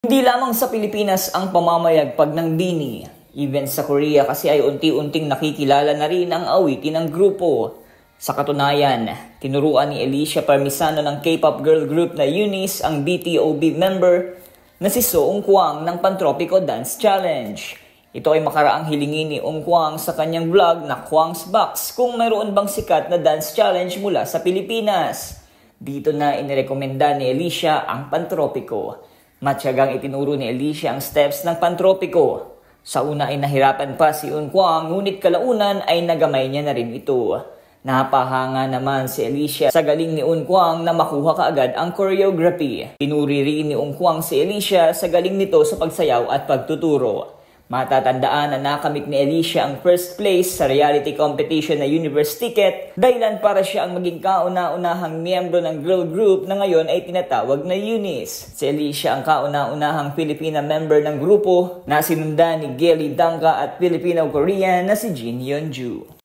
Hindi lamang sa Pilipinas ang pamamayagpag ng BINI. Even sa Korea kasi ay unti-unting nakikilala na rin ang awitin ng grupo. Sa katunayan, tinuruan ni Alicia Parmisano ng K-pop girl group na UNICE ang BTOB member na si So Eun Kwang ng Pantropico Dance Challenge. Ito ay makaraang hilingin ni Eun Kwang sa kanyang vlog na Kwang's Box kung mayroon bang sikat na dance challenge mula sa Pilipinas. Dito na inirekomenda ni Alicia ang Pantropico. Matyagang itinuro ni Alicia ang steps ng Pantropico. Sa una ay nahirapan pa si Eun Kwang, ngunit kalaunan ay nagamay niya na rin ito. Napahanga naman si Alicia sa galing ni Eun Kwang na makuha kaagad ang choreography. Pinuri rin ni Eun Kwang si Alicia sa galing nito sa pagsayaw at pagtuturo. Matatandaan na nakamit ni Alicia ang first place sa reality competition na Universe Ticket, dahilan para siya ang maging kauna-unahang miyembro ng girl group na ngayon ay tinatawag na UNICE. Si Alicia ang kauna-unahang Filipina member ng grupo na sinundan ni Gaily Dangka at Filipino-Korean na si Jin Yeonju.